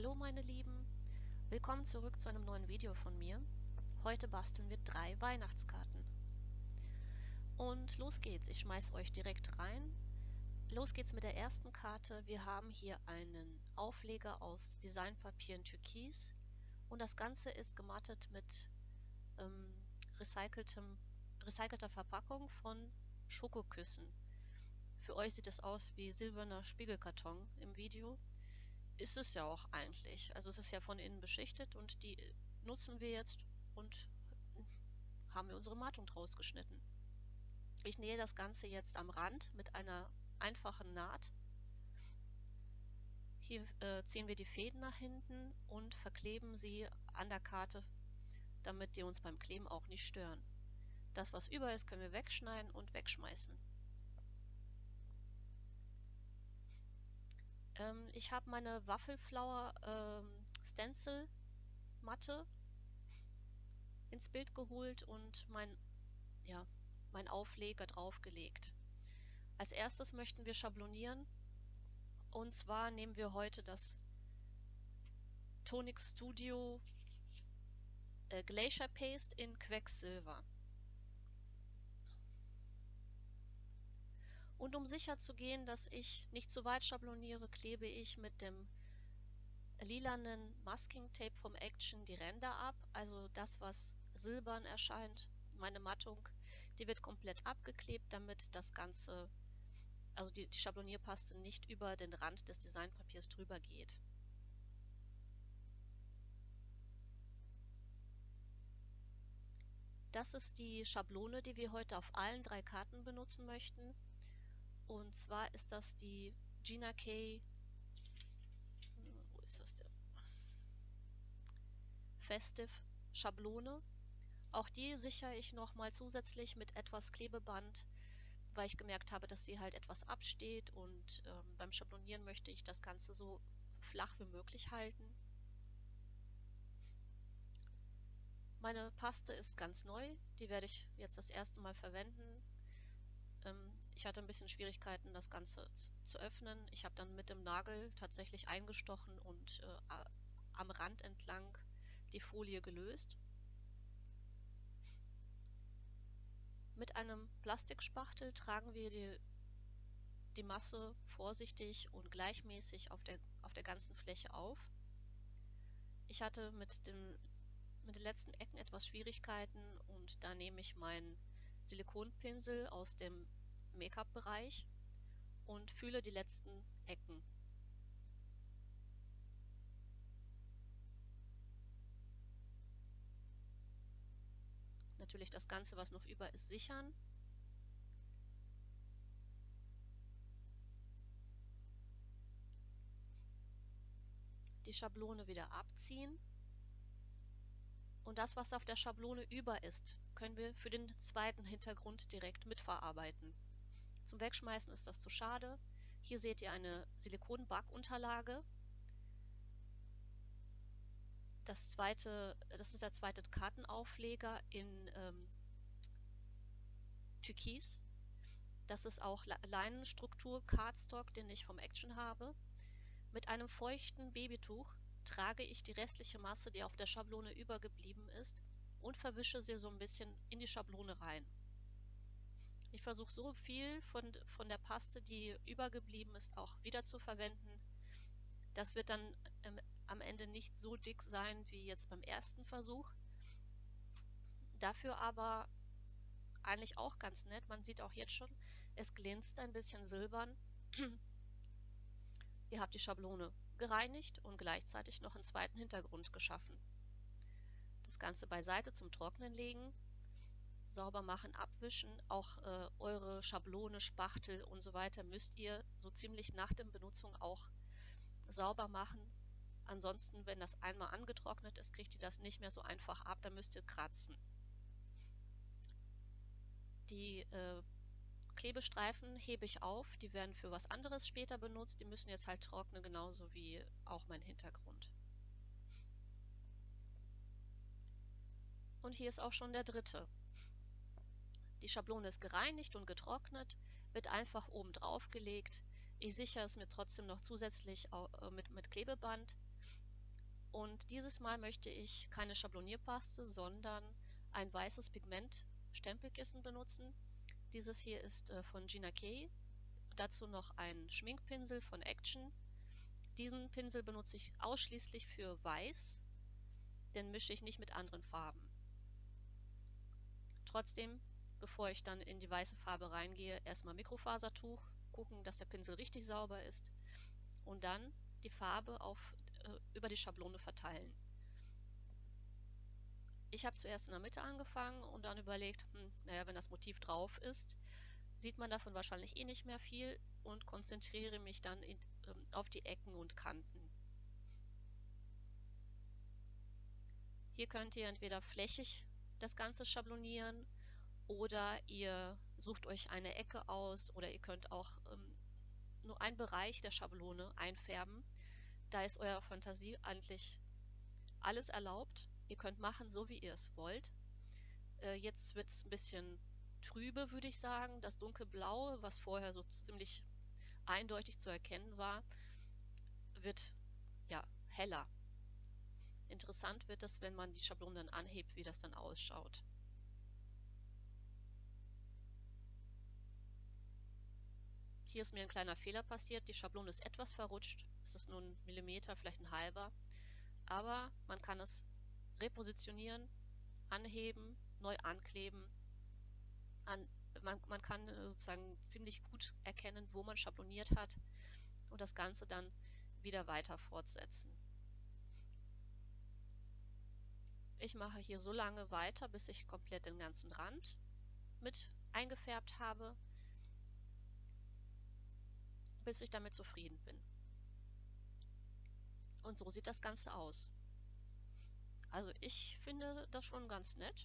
Hallo meine Lieben, willkommen zurück zu einem neuen Video von mir. Heute basteln wir 3 Weihnachtskarten. Und los geht's, ich schmeiß euch direkt rein. Los geht's mit der ersten Karte. Wir haben hier einen Aufleger aus Designpapier in Türkis und das Ganze ist gemattet mit ähm, recycelter Verpackung von Schokoküssen. Für euch sieht es aus wie silberner Spiegelkarton im Video. Ist es ja auch eigentlich. Also es ist ja von innen beschichtet und die nutzen wir jetzt und haben wir unsere Matung draus geschnitten. Ich nähe das Ganze jetzt am Rand mit einer einfachen Naht. Hier ziehen wir die Fäden nach hinten und verkleben sie an der Karte, damit die uns beim Kleben auch nicht stören. Das, was über ist, können wir wegschneiden und wegschmeißen. Ich habe meine Waffelflower Stencil Matte ins Bild geholt und mein Aufleger draufgelegt. Als erstes möchten wir schablonieren und zwar nehmen wir heute das Tonic Studio Glacier Paste in Quecksilber. Und um sicher zu gehen, dass ich nicht zu weit schabloniere, klebe ich mit dem lilanen Masking Tape vom Action die Ränder ab, also das, was silbern erscheint. Meine Mattung, die wird komplett abgeklebt, damit das Ganze, also die Schablonierpaste nicht über den Rand des Designpapiers drüber geht. Das ist die Schablone, die wir heute auf allen 3 Karten benutzen möchten. Und zwar ist das die Gina K. Wo ist das denn? Festive Schablone. Auch die sichere ich nochmal zusätzlich mit etwas Klebeband, weil ich gemerkt habe, dass sie halt etwas absteht und beim Schablonieren möchte ich das Ganze so flach wie möglich halten. Meine Paste ist ganz neu, die werde ich jetzt das erste Mal verwenden. Ich hatte ein bisschen Schwierigkeiten, das Ganze zu öffnen. Ich habe dann mit dem Nagel tatsächlich eingestochen und am Rand entlang die Folie gelöst. Mit einem Plastikspachtel tragen wir die Masse vorsichtig und gleichmäßig auf der ganzen Fläche auf. Ich hatte mit den letzten Ecken etwas Schwierigkeiten und da nehme ich meinen Silikonpinsel aus dem Make-up-Bereich und fühle die letzten Ecken. Natürlich das Ganze, was noch über ist, sichern. Die Schablone wieder abziehen. Und das, was auf der Schablone über ist, können wir für den zweiten Hintergrund direkt mitverarbeiten. Zum Wegschmeißen ist das zu schade. Hier seht ihr eine Silikon-Backunterlage. Das ist der zweite Kartenaufleger in Türkis. Das ist auch Leinenstruktur Cardstock, den ich vom Action habe. Mit einem feuchten Babytuch trage ich die restliche Masse, die auf der Schablone übergeblieben ist, und verwische sie so ein bisschen in die Schablone rein. Ich versuche so viel von der Paste, die übergeblieben ist, auch wieder zu verwenden. Das wird dann am Ende nicht so dick sein wie jetzt beim ersten Versuch. Dafür aber eigentlich auch ganz nett. Man sieht auch jetzt schon, es glänzt ein bisschen silbern. Ihr habt die Schablone gereinigt und gleichzeitig noch einen zweiten Hintergrund geschaffen. Das Ganze beiseite zum Trocknen legen, sauber machen, abwischen. Auch eure Schablone, Spachtel und so weiter müsst ihr so ziemlich nach der Benutzung auch sauber machen. Ansonsten, wenn das einmal angetrocknet ist, kriegt ihr das nicht mehr so einfach ab, dann müsst ihr kratzen. Die Klebestreifen hebe ich auf, die werden für was anderes später benutzt, die müssen jetzt halt trocknen, genauso wie auch mein Hintergrund. Und hier ist auch schon der dritte. Die Schablone ist gereinigt und getrocknet, wird einfach oben drauf gelegt. Ich sichere es mir trotzdem noch zusätzlich mit Klebeband. Und dieses Mal möchte ich keine Schablonierpaste, sondern ein weißes Pigment Stempelkissen benutzen. Dieses hier ist von Gina K. Dazu noch ein Schminkpinsel von Action. Diesen Pinsel benutze ich ausschließlich für Weiß, den mische ich nicht mit anderen Farben. Trotzdem, bevor ich dann in die weiße Farbe reingehe, erstmal Mikrofasertuch, gucken, dass der Pinsel richtig sauber ist und dann die Farbe über die Schablone verteilen. Ich habe zuerst in der Mitte angefangen und dann überlegt, naja, wenn das Motiv drauf ist, sieht man davon wahrscheinlich eh nicht mehr viel und konzentriere mich dann auf die Ecken und Kanten. Hier könnt ihr entweder flächig das Ganze schablonieren oder ihr sucht euch eine Ecke aus oder ihr könnt auch nur einen Bereich der Schablone einfärben. Da ist eurer Fantasie eigentlich alles erlaubt. Ihr könnt machen, so wie ihr es wollt. Jetzt wird es ein bisschen trübe, würde ich sagen. Das dunkelblaue, was vorher so ziemlich eindeutig zu erkennen war, wird ja heller. Interessant wird es, wenn man die Schablone dann anhebt, wie das dann ausschaut. Hier ist mir ein kleiner Fehler passiert. Die Schablone ist etwas verrutscht. Es ist nur ein Millimeter, vielleicht ein halber. Aber man kann es repositionieren, anheben, neu ankleben. Man kann sozusagen ziemlich gut erkennen, wo man schabloniert hat und das Ganze dann wieder weiter fortsetzen. Ich mache hier so lange weiter, bis ich komplett den ganzen Rand mit eingefärbt habe, bis ich damit zufrieden bin. Und so sieht das Ganze aus. Also ich finde das schon ganz nett.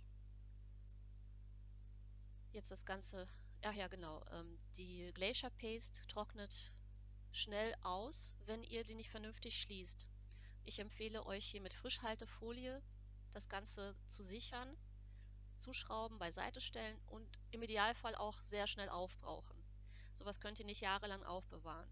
Jetzt das Ganze, ach ja genau, die Glacier Paste trocknet schnell aus, wenn ihr die nicht vernünftig schließt. Ich empfehle euch hier mit Frischhaltefolie das Ganze zu sichern, zuschrauben, beiseite stellen und im Idealfall auch sehr schnell aufbrauchen. Sowas könnt ihr nicht jahrelang aufbewahren.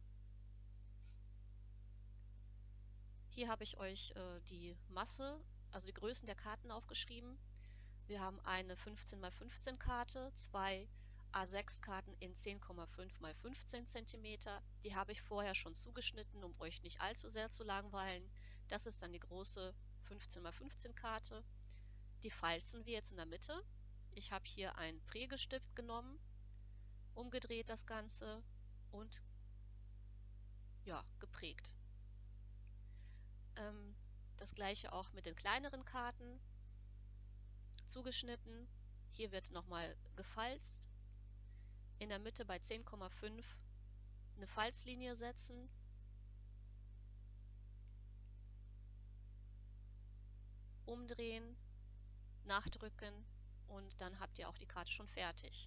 Hier habe ich euch die Masse, also die Größen der Karten aufgeschrieben. Wir haben eine 15×15 Karte, zwei A6 Karten in 10,5×15 cm. Die habe ich vorher schon zugeschnitten, um euch nicht allzu sehr zu langweilen. Das ist dann die große 15×15 Karte. Die falzen wir jetzt in der Mitte. Ich habe hier einen Prägestift genommen, umgedreht das Ganze und ja, geprägt. Das gleiche auch mit den kleineren Karten. Zugeschnitten. Hier wird nochmal gefalzt. In der Mitte bei 10,5 eine Falzlinie setzen. Umdrehen, nachdrücken und dann habt ihr auch die Karte schon fertig.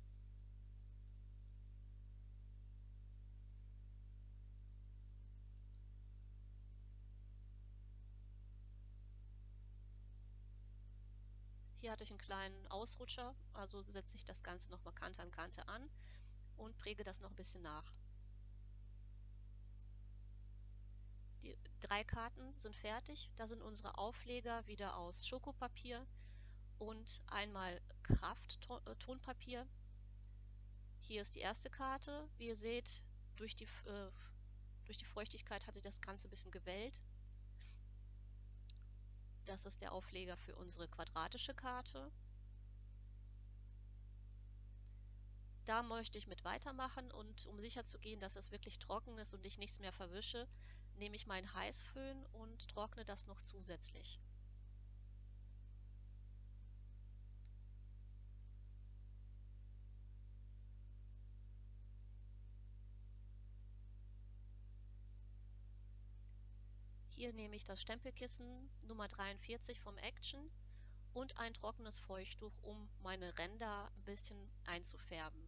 Hier hatte ich einen kleinen Ausrutscher, also setze ich das Ganze nochmal Kante an Kante an und präge das noch ein bisschen nach. Die 3 Karten sind fertig. Da sind unsere Aufleger wieder aus Schokopapier und einmal Kraft-Tonpapier. Hier ist die erste Karte. Wie ihr seht, durch die Feuchtigkeit hat sich das Ganze ein bisschen gewellt. Das ist der Aufleger für unsere quadratische Karte. Da möchte ich mit weitermachen und um sicher zu gehen, dass es wirklich trocken ist und ich nichts mehr verwische, nehme ich meinen Heißföhn und trockne das noch zusätzlich. Hier nehme ich das Stempelkissen Nummer 43 vom Action und ein trockenes Feuchttuch, um meine Ränder ein bisschen einzufärben.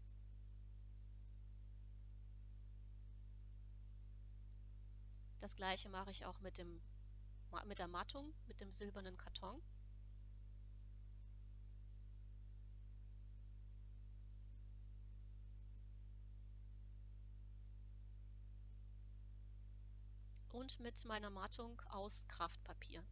Das gleiche mache ich auch mit der Mattung, mit dem silbernen Karton. und mit meiner Mattung aus Kraftpapier.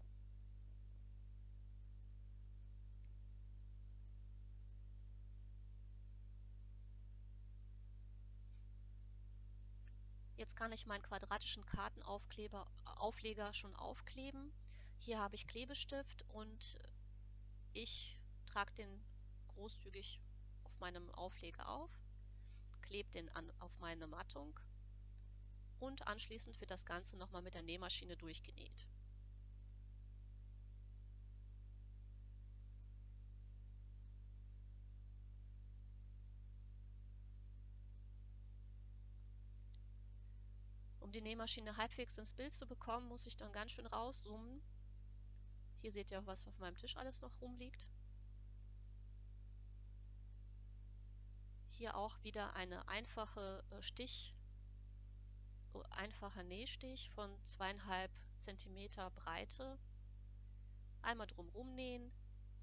Jetzt kann ich meinen quadratischen Aufleger schon aufkleben. Hier habe ich Klebestift und ich trage den großzügig auf meinem Aufleger auf, klebe den auf meine Mattung und anschließend wird das Ganze nochmal mit der Nähmaschine durchgenäht. Um die Nähmaschine halbwegs ins Bild zu bekommen, muss ich dann ganz schön rauszoomen. Hier seht ihr auch, was auf meinem Tisch alles noch rumliegt. Hier auch wieder eine einfacher Nähstich von 2,5 cm Breite. Einmal drumherum nähen.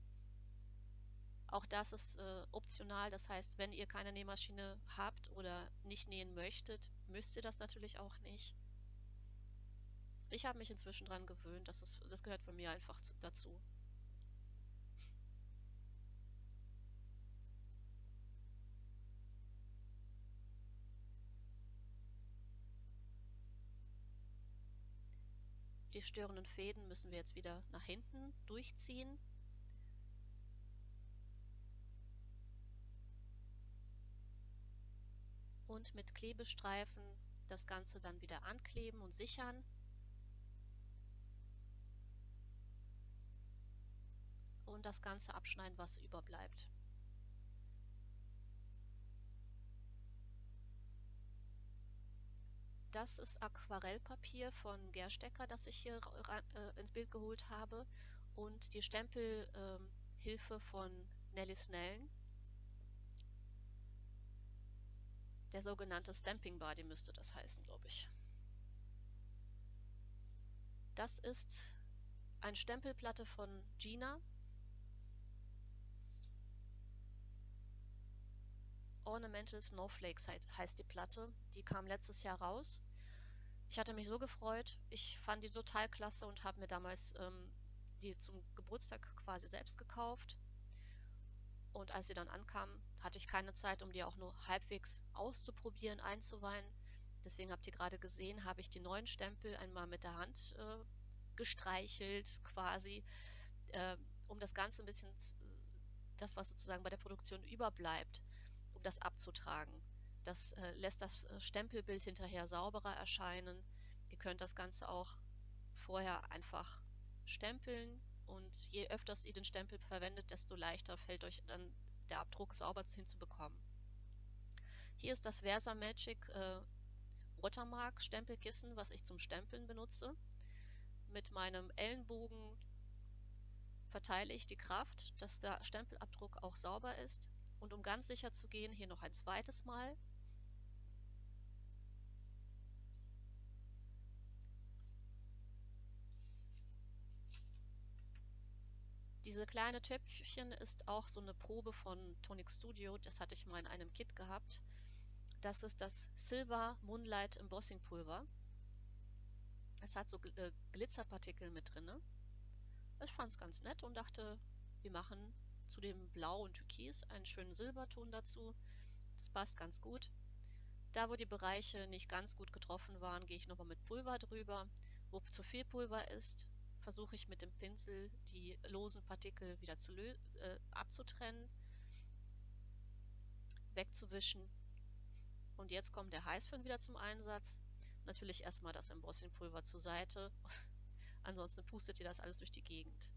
Auch das ist optional, das heißt, wenn ihr keine Nähmaschine habt oder nicht nähen möchtet, müsst ihr das natürlich auch nicht. Ich habe mich inzwischen daran gewöhnt, das gehört bei mir einfach dazu. Die störenden Fäden müssen wir jetzt wieder nach hinten durchziehen. Und mit Klebestreifen das Ganze dann wieder ankleben und sichern. Und das Ganze abschneiden, was überbleibt. Das ist Aquarellpapier von Gerstecker, das ich hier ins Bild geholt habe. Und die Stempelhilfe von Nelly Snellen. Der sogenannte Stamping Body müsste das heißen, glaube ich. Das ist eine Stempelplatte von Gina. Ornamental Snowflakes heißt die Platte. Die kam letztes Jahr raus. Ich hatte mich so gefreut. Ich fand die total klasse und habe mir damals die zum Geburtstag quasi selbst gekauft. Und als sie dann ankam, hatte ich keine Zeit, um die auch nur halbwegs auszuprobieren, einzuweihen. Deswegen habt ihr gerade gesehen, habe ich die neuen Stempel einmal mit der Hand gestreichelt, quasi, um das Ganze ein bisschen, das was sozusagen bei der Produktion überbleibt, um das abzutragen. Das lässt das Stempelbild hinterher sauberer erscheinen. Ihr könnt das Ganze auch vorher einfach stempeln und je öfters ihr den Stempel verwendet, desto leichter fällt euch dann der Abdruck sauber hinzubekommen. Hier ist das Versamagic Watermark Stempelkissen, was ich zum Stempeln benutze. Mit meinem Ellenbogen verteile ich die Kraft, dass der Stempelabdruck auch sauber ist. Und um ganz sicher zu gehen, hier noch ein zweites Mal. Diese kleine Töpfchen ist auch so eine Probe von Tonic Studio, das hatte ich mal in einem Kit gehabt. Das ist das Silver Moonlight Embossing Pulver. Es hat so Glitzerpartikel mit drin. Ich fand es ganz nett und dachte, wir machen zu dem Blau und Türkis einen schönen Silberton dazu. Das passt ganz gut. Da, wo die Bereiche nicht ganz gut getroffen waren, gehe ich nochmal mit Pulver drüber. Wo zu viel Pulver ist, versuche ich mit dem Pinsel die losen Partikel wieder abzutrennen, wegzuwischen. Und jetzt kommt der Heißföhn wieder zum Einsatz. Natürlich erstmal das Embossingpulver zur Seite. Ansonsten pustet ihr das alles durch die Gegend.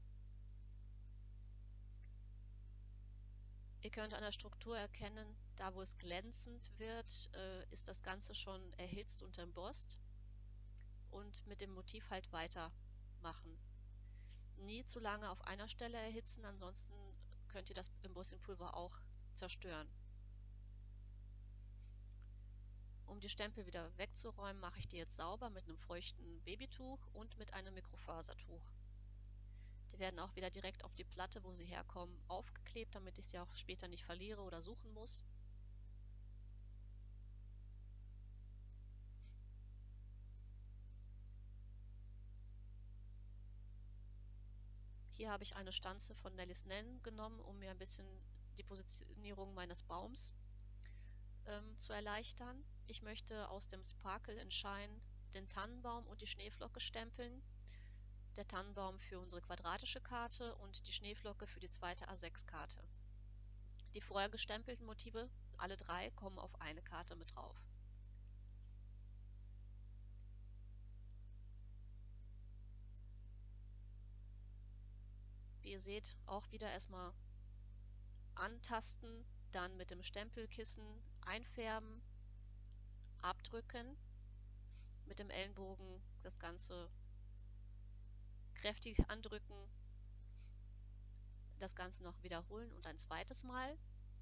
Ihr könnt an der Struktur erkennen, da wo es glänzend wird, ist das Ganze schon erhitzt und embossed. Und mit dem Motiv halt weitermachen. Nie zu lange auf einer Stelle erhitzen, ansonsten könnt ihr das Embossingpulver auch zerstören. Um die Stempel wieder wegzuräumen, mache ich die jetzt sauber mit einem feuchten Babytuch und mit einem Mikrofasertuch. Die werden auch wieder direkt auf die Platte, wo sie herkommen, aufgeklebt, damit ich sie auch später nicht verliere oder suchen muss. Hier habe ich eine Stanze von Nellis Nen genommen, um mir ein bisschen die Positionierung meines Baums zu erleichtern. Ich möchte aus dem Sparkle and Shine den Tannenbaum und die Schneeflocke stempeln. Der Tannenbaum für unsere quadratische Karte und die Schneeflocke für die zweite A6-Karte. Die vorher gestempelten Motive, alle drei, kommen auf eine Karte mit drauf. Wie ihr seht, auch wieder erstmal antasten, dann mit dem Stempelkissen einfärben, abdrücken, mit dem Ellenbogen das Ganze kräftig andrücken, das Ganze noch wiederholen und ein zweites Mal.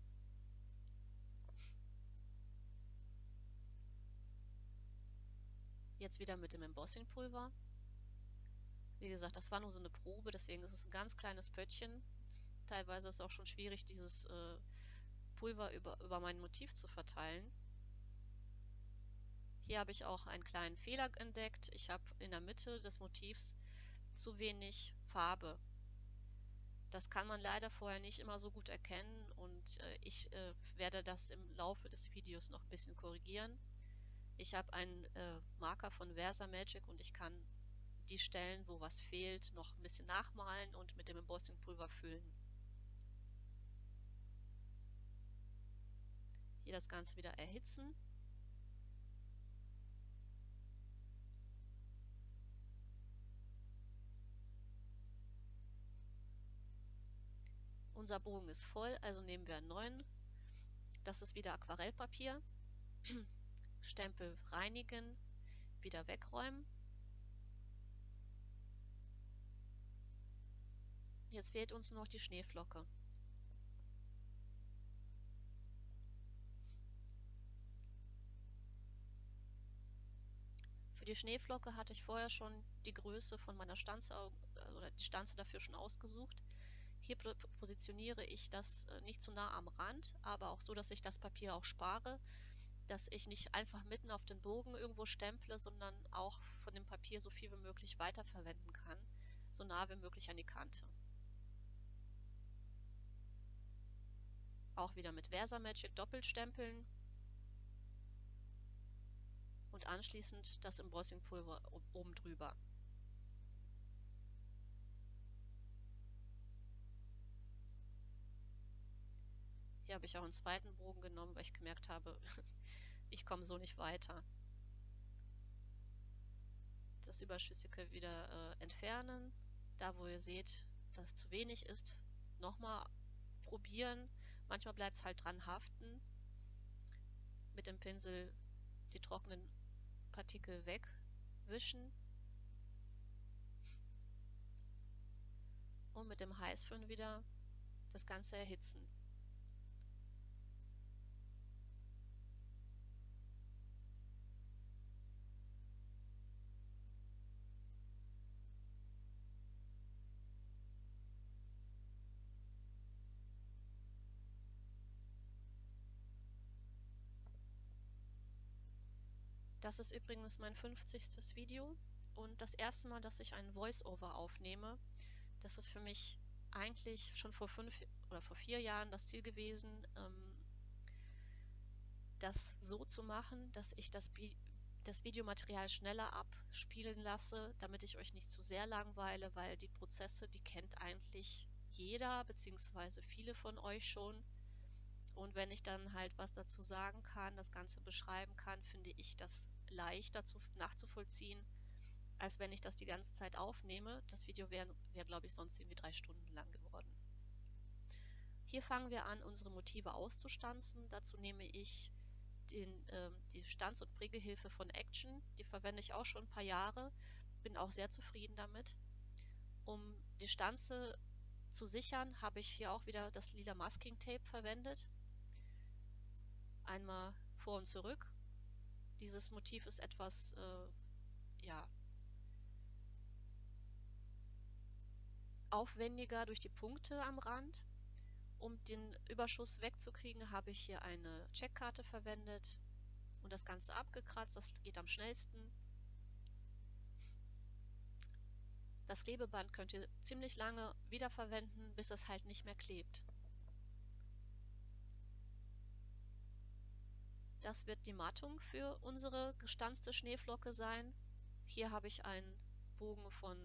Jetzt wieder mit dem Embossing-Pulver. Wie gesagt, das war nur so eine Probe, deswegen ist es ein ganz kleines Pöttchen. Teilweise ist es auch schon schwierig, dieses Pulver über mein Motiv zu verteilen. Hier habe ich auch einen kleinen Fehler entdeckt. Ich habe in der Mitte des Motivs zu wenig Farbe. Das kann man leider vorher nicht immer so gut erkennen und ich werde das im Laufe des Videos noch ein bisschen korrigieren. Ich habe einen Marker von Versamagic und ich kann die Stellen, wo was fehlt, noch ein bisschen nachmalen und mit dem Embossing-Pulver füllen. Hier das Ganze wieder erhitzen. Unser Bogen ist voll, also nehmen wir einen neuen. Das ist wieder Aquarellpapier. Stempel reinigen, wieder wegräumen. Jetzt fehlt uns noch die Schneeflocke. Für die Schneeflocke hatte ich vorher schon die Größe von meiner Stanze oder die Stanze dafür schon ausgesucht. Hier positioniere ich das nicht zu nah am Rand, aber auch so, dass ich das Papier auch spare, dass ich nicht einfach mitten auf den Bogen irgendwo stemple, sondern auch von dem Papier so viel wie möglich weiterverwenden kann, so nah wie möglich an die Kante. Auch wieder mit Versamagic doppelt stempeln und anschließend das Embossing-Pulver oben drüber. Hier habe ich auch einen zweiten Bogen genommen, weil ich gemerkt habe, ich komme so nicht weiter. Das Überschüssige wieder entfernen. Da, wo ihr seht, dass zu wenig ist, nochmal probieren. Manchmal bleibt es halt dran haften. Mit dem Pinsel die trockenen Partikel wegwischen. Und mit dem Heißföhn wieder das Ganze erhitzen. Das ist übrigens mein 50. Video und das erste Mal, dass ich einen Voice-Over aufnehme. Das ist für mich eigentlich schon vor 4 Jahren das Ziel gewesen, das so zu machen, dass ich das Videomaterial schneller abspielen lasse, damit ich euch nicht zu sehr langweile, weil die Prozesse, die kennt eigentlich jeder bzw. viele von euch schon. Und wenn ich dann halt was dazu sagen kann, das Ganze beschreiben kann, finde ich das leichter nachzuvollziehen, als wenn ich das die ganze Zeit aufnehme. Das Video wäre, glaube ich, sonst irgendwie 3 Stunden lang geworden. Hier fangen wir an, unsere Motive auszustanzen. Dazu nehme ich die Stanz- und Prägehilfe von Action. Die verwende ich auch schon ein paar Jahre. Bin auch sehr zufrieden damit. Um die Stanze zu sichern, habe ich hier auch wieder das lila Masking Tape verwendet. Einmal vor und zurück. Dieses Motiv ist etwas aufwendiger durch die Punkte am Rand. Um den Überschuss wegzukriegen, habe ich hier eine Checkkarte verwendet und das Ganze abgekratzt. Das geht am schnellsten. Das Klebeband könnt ihr ziemlich lange wiederverwenden, bis es halt nicht mehr klebt. Das wird die Mattung für unsere gestanzte Schneeflocke sein. Hier habe ich einen Bogen von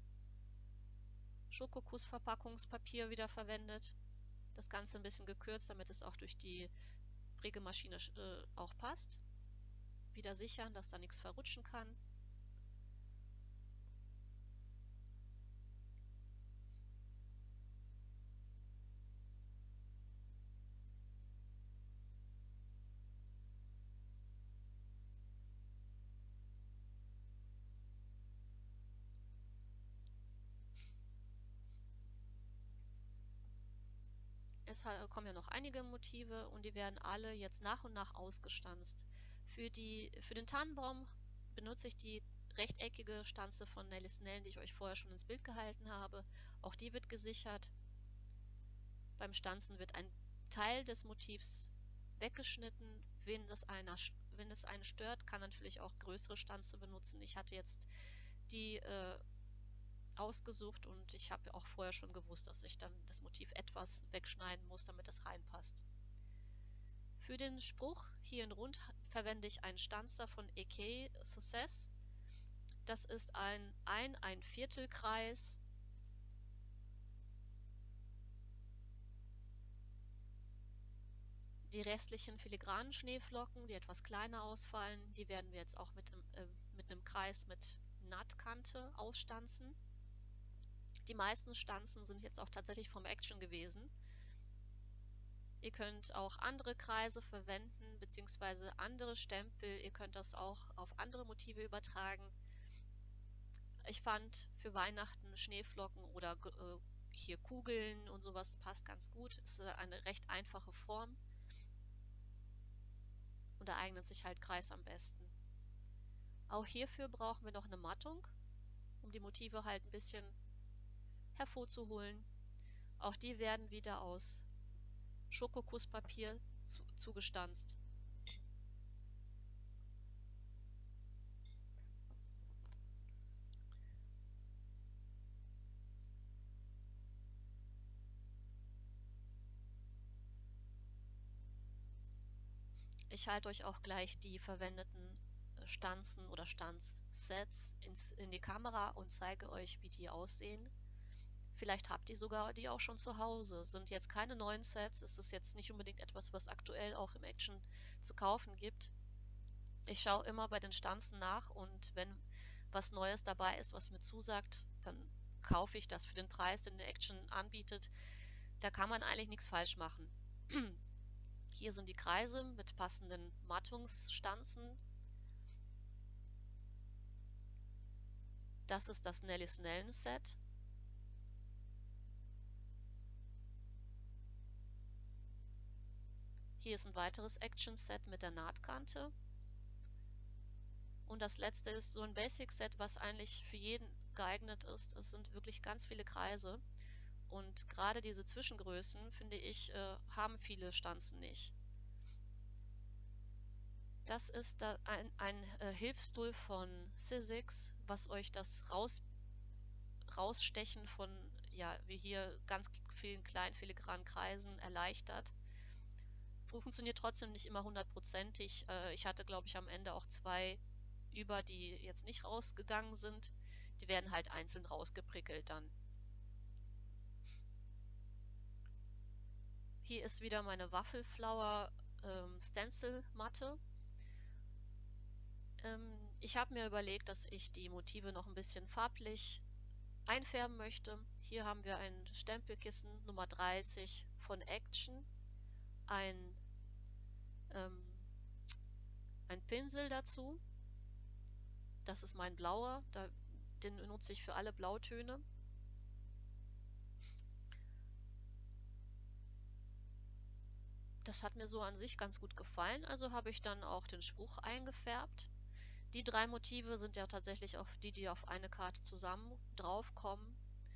Schokokuss-Verpackungspapier wieder verwendet. Das Ganze ein bisschen gekürzt, damit es auch durch die Prägemaschine auch passt. Wieder sichern, dass da nichts verrutschen kann. Es kommen ja noch einige Motive und die werden alle jetzt nach und nach ausgestanzt. Für den Tannenbaum benutze ich die rechteckige Stanze von Nelly Snell, die ich euch vorher schon ins Bild gehalten habe. Auch die wird gesichert. Beim Stanzen wird ein Teil des Motivs weggeschnitten. Wenn es einen stört, kann natürlich auch größere Stanze benutzen. Ich hatte jetzt die ausgesucht und ich habe auch vorher schon gewusst, dass ich dann das Motiv etwas wegschneiden muss, damit es reinpasst. Für den Spruch hier in Rund verwende ich einen Stanzer von EK Success. Das ist ein Viertelkreis. Die restlichen filigranen Schneeflocken, die etwas kleiner ausfallen, die werden wir jetzt auch mit einem Kreis mit Nattkante ausstanzen. Die meisten Stanzen sind jetzt auch tatsächlich vom Action gewesen. Ihr könnt auch andere Kreise verwenden, beziehungsweise andere Stempel. Ihr könnt das auch auf andere Motive übertragen. Ich fand für Weihnachten Schneeflocken oder hier Kugeln und sowas passt ganz gut. Es ist eine recht einfache Form und da eignet sich halt Kreis am besten. Auch hierfür brauchen wir noch eine Mattung, um die Motive halt ein bisschen hervorzuholen. Auch die werden wieder aus Schokokusspapier zugestanzt. Ich halte euch auch gleich die verwendeten Stanzen oder Stanzsets in die Kamera und zeige euch, wie die aussehen. Vielleicht habt ihr sogar die auch schon zu Hause. Es sind jetzt keine neuen Sets, es ist jetzt nicht unbedingt etwas, was aktuell auch im Action zu kaufen gibt. Ich schaue immer bei den Stanzen nach und wenn was Neues dabei ist, was mir zusagt, dann kaufe ich das für den Preis, den der Action anbietet. Da kann man eigentlich nichts falsch machen. Hier sind die Kreise mit passenden Mattungsstanzen. Das ist das Nelly Snellen Set. Hier ist ein weiteres Action-Set mit der Nahtkante. Und das letzte ist so ein Basic-Set, was eigentlich für jeden geeignet ist. Es sind wirklich ganz viele Kreise. Und gerade diese Zwischengrößen, finde ich, haben viele Stanzen nicht. Das ist ein Hilfstool von Sizzix, was euch das Rausstechen von, ja, wie hier ganz vielen kleinen filigranen Kreisen erleichtert. Funktioniert trotzdem nicht immer hundertprozentig. Ich hatte, glaube ich, am Ende auch 2 über, die jetzt nicht rausgegangen sind. Die werden halt einzeln rausgeprickelt dann. Hier ist wieder meine Waffelflower Stencil Matte. Ich habe mir überlegt, dass ich die Motive noch ein bisschen farblich einfärben möchte. Hier haben wir ein Stempelkissen Nummer 30 von Action, ein Pinsel dazu. Das ist mein blauer, den nutze ich für alle Blautöne. Das hat mir so an sich ganz gut gefallen, also habe ich dann auch den Spruch eingefärbt. Die 3 Motive sind ja tatsächlich auch die auf eine Karte zusammen draufkommen.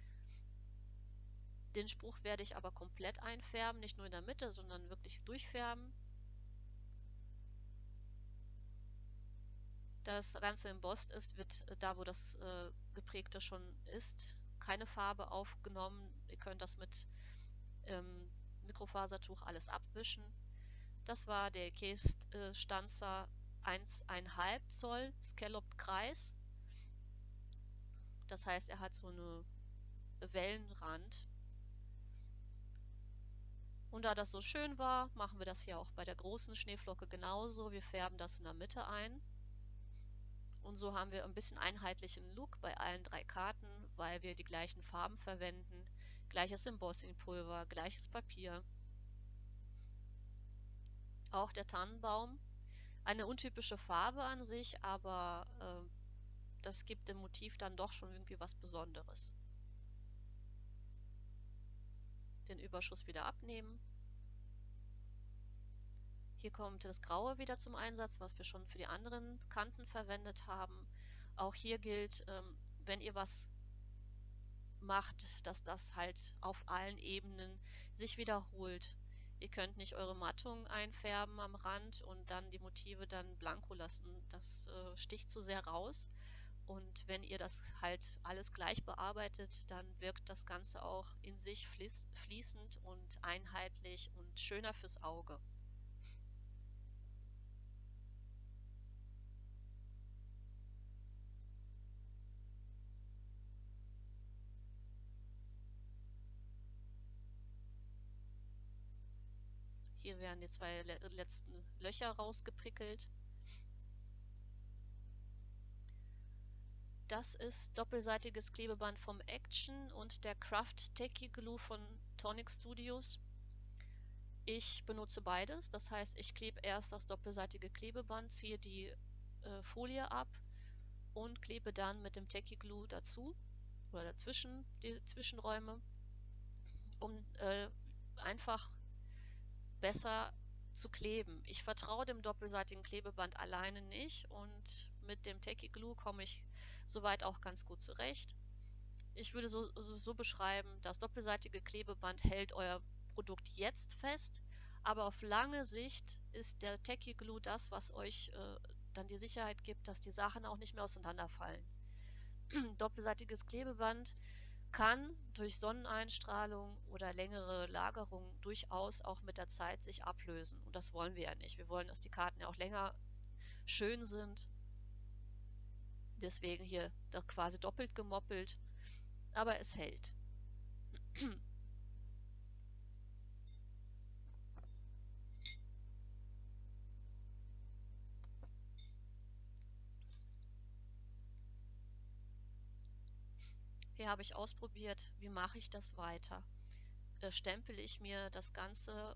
Den Spruch werde ich aber komplett einfärben, nicht nur in der Mitte, sondern wirklich durchfärben. das Ganze embossed ist, wird da, wo das geprägte schon ist, keine Farbe aufgenommen. Ihr könnt das mit Mikrofasertuch alles abwischen. Das war der IKEA Stanza 1,5 Zoll Scalloped Kreis. Das heißt, er hat so eine Wellenrand. Und da das so schön war, machen wir das hier auch bei der großen Schneeflocke genauso. Wir färben das in der Mitte ein. Und so haben wir ein bisschen einheitlichen Look bei allen 3 Karten, weil wir die gleichen Farben verwenden. Gleiches Embossingpulver, gleiches Papier. Auch der Tannenbaum. Eine untypische Farbe an sich, aber das gibt dem Motiv dann doch schon irgendwie was Besonderes. Den Überschuss wieder abnehmen. Hier kommt das Graue wieder zum Einsatz, was wir schon für die anderen Kanten verwendet haben. Auch hier gilt, wenn ihr was macht, dass das halt auf allen Ebenen sich wiederholt. Ihr könnt nicht eure Mattung einfärben am Rand und dann die Motive dann blanko lassen. Das sticht zu sehr raus. Und wenn ihr das halt alles gleich bearbeitet, dann wirkt das Ganze auch in sich fließend und einheitlich und schöner fürs Auge. Hier werden die 2 letzten Löcher rausgeprickelt. Das ist doppelseitiges Klebeband vom Action und der Craft Techie Glue von Tonic Studios. Ich benutze beides, das heißt, ich klebe erst das doppelseitige Klebeband, ziehe die Folie ab und klebe dann mit dem Techie Glue dazu oder dazwischen die Zwischenräume, um einfach besser zu kleben. Ich vertraue dem doppelseitigen Klebeband alleine nicht und mit dem Techie Glue komme ich soweit auch ganz gut zurecht. Ich würde so beschreiben, das doppelseitige Klebeband hält euer Produkt jetzt fest, aber auf lange Sicht ist der Techie Glue das, was euch dann die Sicherheit gibt, dass die Sachen auch nicht mehr auseinanderfallen. Doppelseitiges Klebeband kann durch Sonneneinstrahlung oder längere Lagerung durchaus auch mit der Zeit sich ablösen. Und das wollen wir ja nicht. Wir wollen, dass die Karten ja auch länger schön sind. Deswegen hier quasi doppelt gemoppelt. Aber es hält. Hier habe ich ausprobiert, wie mache ich das weiter. Stempele ich mir das Ganze,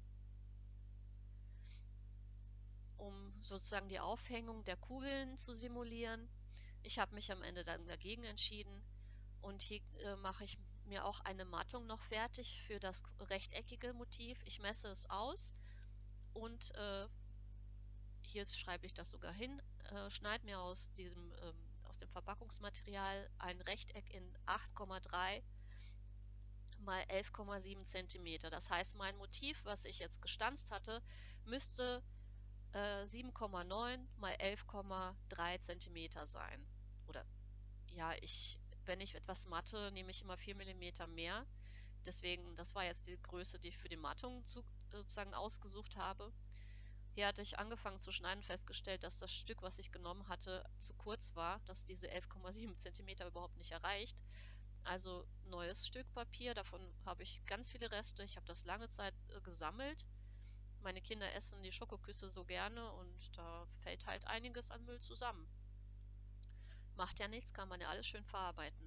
um sozusagen die Aufhängung der Kugeln zu simulieren. Ich habe mich am Ende dann dagegen entschieden und hier mache ich mir auch eine Mattung noch fertig für das rechteckige Motiv. Ich messe es aus und hier schreibe ich das sogar hin, schneide mir aus dem Verpackungsmaterial ein Rechteck in 8,3 mal 11,7 cm. Das heißt, mein Motiv, was ich jetzt gestanzt hatte, müsste 7,9 mal 11,3 cm sein. Oder ja, wenn ich etwas matte, nehme ich immer 4 mm mehr. Deswegen, das war jetzt die Größe, die ich für die Mattung sozusagen ausgesucht habe. Hier hatte ich angefangen zu schneiden, festgestellt, dass das Stück, was ich genommen hatte, zu kurz war, dass diese 11,7 cm überhaupt nicht erreicht. Also neues Stück Papier, davon habe ich ganz viele Reste. Ich habe das lange Zeit gesammelt. Meine Kinder essen die Schokoküsse so gerne und da fällt halt einiges an Müll zusammen. Macht ja nichts, kann man ja alles schön verarbeiten.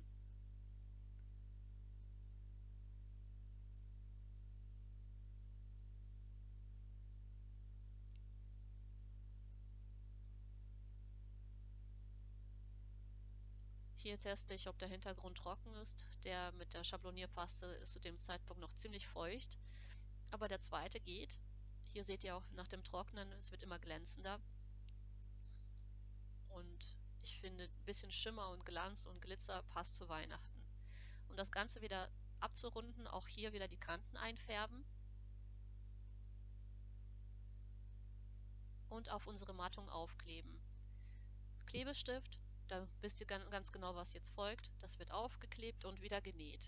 Hier teste ich, ob der Hintergrund trocken ist. Der mit der Schablonierpaste ist zu dem Zeitpunkt noch ziemlich feucht, aber der zweite geht. Hier seht ihr auch nach dem Trocknen, es wird immer glänzender. Und ich finde, ein bisschen Schimmer und Glanz und Glitzer passt zu Weihnachten. Um das Ganze wieder abzurunden, auch hier wieder die Kanten einfärben und auf unsere Mattung aufkleben. Klebestift. Da wisst ihr ganz genau, was jetzt folgt. Das wird aufgeklebt und wieder genäht.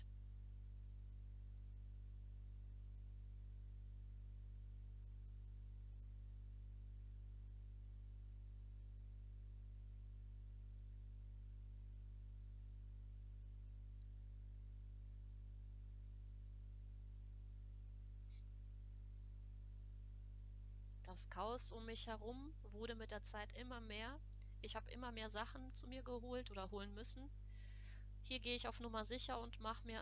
Das Chaos um mich herum wurde mit der Zeit immer mehr. Ich habe immer mehr Sachen zu mir geholt oder holen müssen. Hier gehe ich auf Nummer sicher und mache mir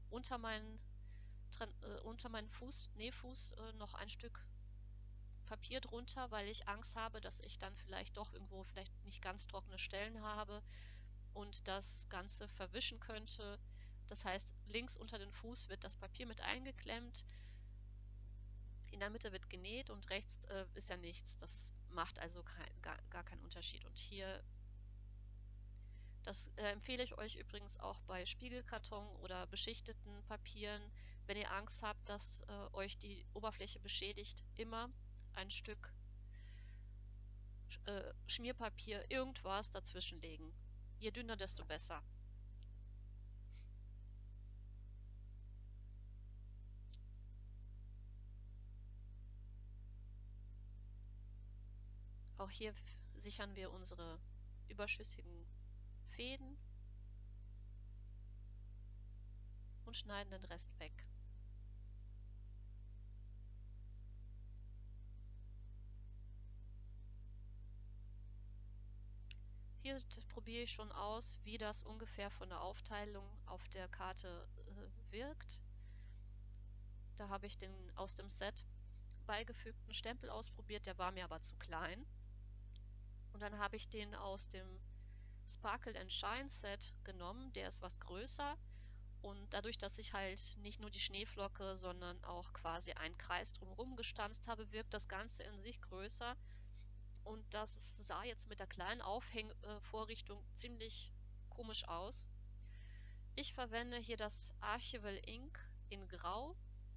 unter meinen Nähfuß noch ein Stück Papier drunter, weil ich Angst habe, dass ich dann vielleicht doch irgendwo vielleicht nicht ganz trockene Stellen habe und das Ganze verwischen könnte. Das heißt, links unter den Fuß wird das Papier mit eingeklemmt, in der Mitte wird genäht und rechts ist ja nichts. Das macht also gar keinen Unterschied. Und hier, das empfehle ich euch übrigens auch bei Spiegelkarton oder beschichteten Papieren. Wenn ihr Angst habt, dass euch die Oberfläche beschädigt, immer ein Stück Schmierpapier, irgendwas dazwischen legen. Je dünner, desto besser. Auch hier sichern wir unsere überschüssigen Fäden und schneiden den Rest weg. Hier probiere ich schon aus, wie das ungefähr von der Aufteilung auf der Karte wirkt. Da habe ich den aus dem Set beigefügten Stempel ausprobiert, der war mir aber zu klein. Und dann habe ich den aus dem Sparkle and Shine Set genommen, der ist was größer. Und dadurch, dass ich halt nicht nur die Schneeflocke, sondern auch quasi einen Kreis drumherum gestanzt habe, wirkt das Ganze in sich größer. Und das sah jetzt mit der kleinen Aufhängvorrichtung ziemlich komisch aus. Ich verwende hier das Archival Ink in Grau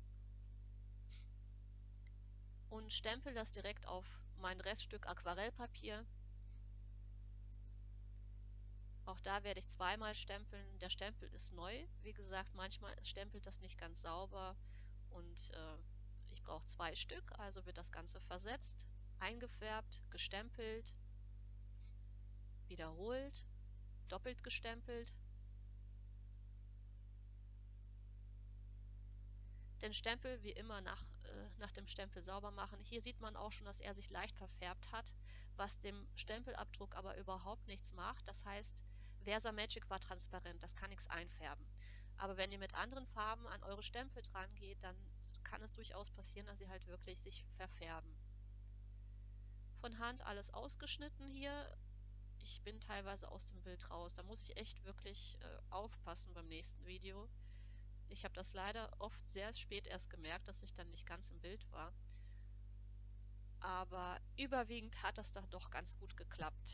und stempel das direkt auf mein Reststück Aquarellpapier. Auch da werde ich zweimal stempeln. Der Stempel ist neu. Wie gesagt, manchmal stempelt das nicht ganz sauber und ich brauche 2 Stück, also wird das Ganze versetzt, eingefärbt, gestempelt, wiederholt, doppelt gestempelt. Den Stempel wie immer nach dem Stempel sauber machen. Hier sieht man auch schon, dass er sich leicht verfärbt hat, was dem Stempelabdruck aber überhaupt nichts macht. Das heißt, Versa-Magic war transparent, das kann nichts einfärben. Aber wenn ihr mit anderen Farben an eure Stempel dran geht, dann kann es durchaus passieren, dass sie halt wirklich sich verfärben. Von Hand alles ausgeschnitten hier. Ich bin teilweise aus dem Bild raus. Da muss ich echt wirklich aufpassen beim nächsten Video. Ich habe das leider oft sehr spät erst gemerkt, dass ich dann nicht ganz im Bild war. Aber überwiegend hat das dann doch ganz gut geklappt.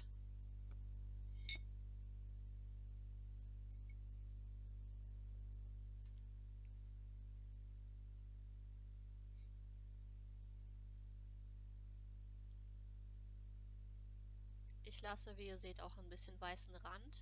Ich lasse, wie ihr seht, auch ein bisschen weißen Rand.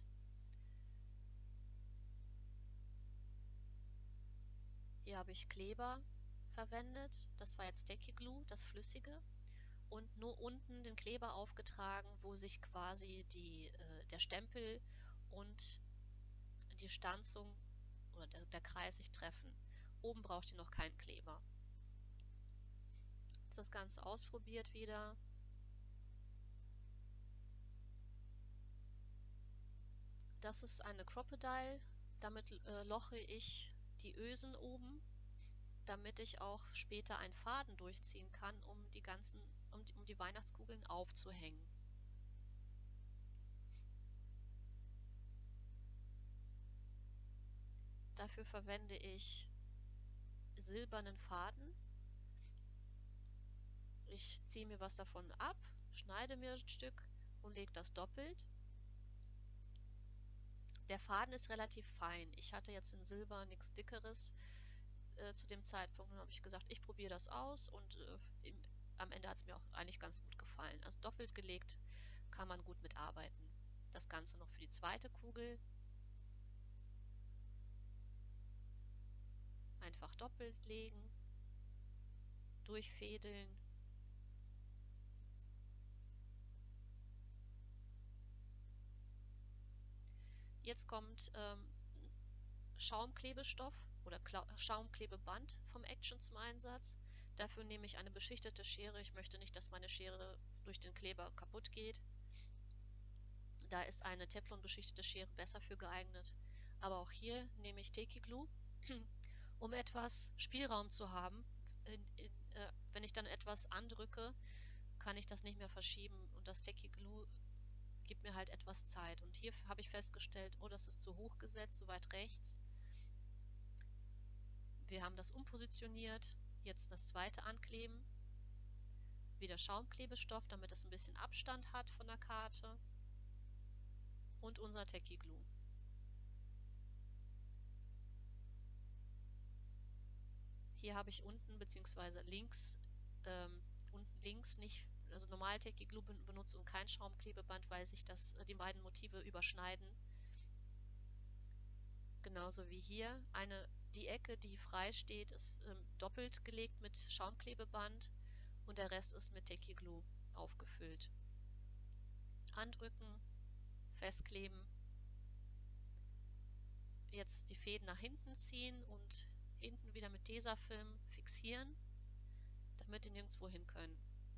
Hier habe ich Kleber verwendet. Das war jetzt Sticky Glue, das Flüssige. Und nur unten den Kleber aufgetragen, wo sich quasi der Stempel und die Stanzung oder der Kreis sich treffen. Oben braucht ihr noch keinen Kleber. Jetzt das Ganze ausprobiert wieder. Das ist eine Crocodile. Damit loche ich die Ösen oben, damit ich auch später einen Faden durchziehen kann, um die Weihnachtskugeln aufzuhängen. Dafür verwende ich silbernen Faden. Ich ziehe mir was davon ab, schneide mir ein Stück und lege das doppelt. Der Faden ist relativ fein. Ich hatte jetzt in Silber nichts Dickeres zu dem Zeitpunkt. Dann habe ich gesagt, ich probiere das aus und am Ende hat es mir auch eigentlich ganz gut gefallen. Also doppelt gelegt kann man gut mitarbeiten. Das Ganze noch für die zweite Kugel. Einfach doppelt legen, durchfädeln. Jetzt kommt Schaumklebestoff oder Schaumklebeband vom Action zum Einsatz. Dafür nehme ich eine beschichtete Schere. Ich möchte nicht, dass meine Schere durch den Kleber kaputt geht. Da ist eine Teflon-beschichtete Schere besser für geeignet. Aber auch hier nehme ich Teki Glue, um etwas Spielraum zu haben. Wenn ich dann etwas andrücke, kann ich das nicht mehr verschieben und das Teki Glue gibt mir halt etwas Zeit. Und hier habe ich festgestellt, oh, das ist zu hoch gesetzt, zu weit rechts. Wir haben das umpositioniert. Jetzt das zweite ankleben. Wieder Schaumklebestoff, damit es ein bisschen Abstand hat von der Karte. Und unser Teki Glue. Hier habe ich unten bzw. links, unten links nicht, also normal Teki Glue benutzt und kein Schaumklebeband, weil sich die beiden Motive überschneiden. Genauso wie hier. Die Ecke, die frei steht, ist doppelt gelegt mit Schaumklebeband und der Rest ist mit Teki Glue aufgefüllt. Andrücken, festkleben. Jetzt die Fäden nach hinten ziehen und hinten wieder mit Tesafilm fixieren, damit die nirgendwo hin können.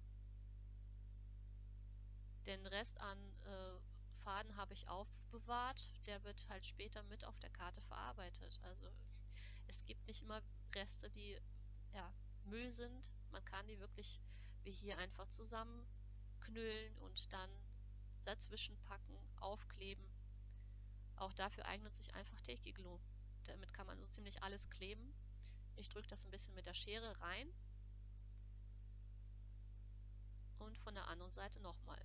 Den Rest an Faden habe ich aufbewahrt, der wird halt später mit auf der Karte verarbeitet. Also es gibt nicht immer Reste, die ja, Müll sind. Man kann die wirklich wie hier einfach zusammenknüllen und dann dazwischen packen, aufkleben. Auch dafür eignet sich einfach Teki Glue. Damit kann man so ziemlich alles kleben. Ich drücke das ein bisschen mit der Schere rein und von der anderen Seite nochmal.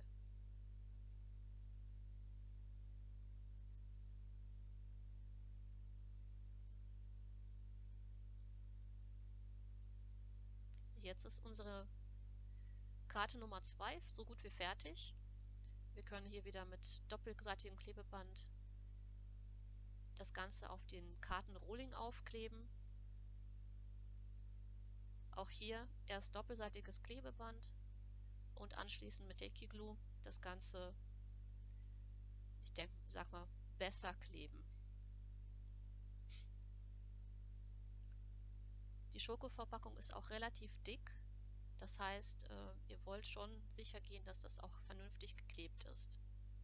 Jetzt ist unsere Karte Nummer 2 so gut wie fertig. Wir können hier wieder mit doppelseitigem Klebeband das Ganze auf den Kartenrohling aufkleben. Auch hier erst doppelseitiges Klebeband und anschließend mit Teki Glue das Ganze, sag mal, besser kleben. Die Schokoverpackung ist auch relativ dick. Das heißt, ihr wollt schon sicher gehen, dass das auch vernünftig geklebt ist.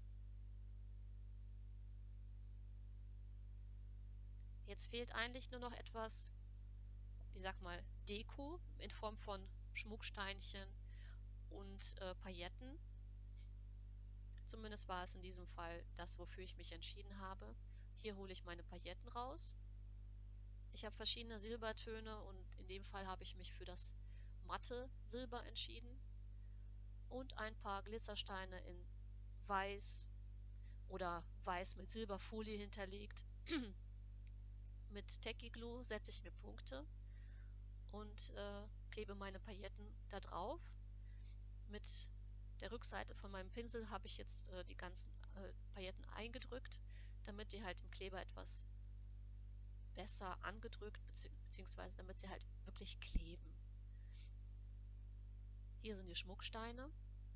Jetzt fehlt eigentlich nur noch etwas, ich sag mal, Deko in Form von Schmucksteinchen und Pailletten. Zumindest war es in diesem Fall das, wofür ich mich entschieden habe. Hier hole ich meine Pailletten raus. Ich habe verschiedene Silbertöne und in dem Fall habe ich mich für das matte Silber entschieden. Und ein paar Glitzersteine in Weiß oder Weiß mit Silberfolie hinterlegt. Mit Teki Glue setze ich mir Punkte und klebe meine Pailletten da drauf. Mit der Rückseite von meinem Pinsel habe ich jetzt die ganzen Pailletten eingedrückt, damit die halt im Kleber etwas besser angedrückt, beziehungsweise damit sie halt wirklich kleben. Hier sind die Schmucksteine.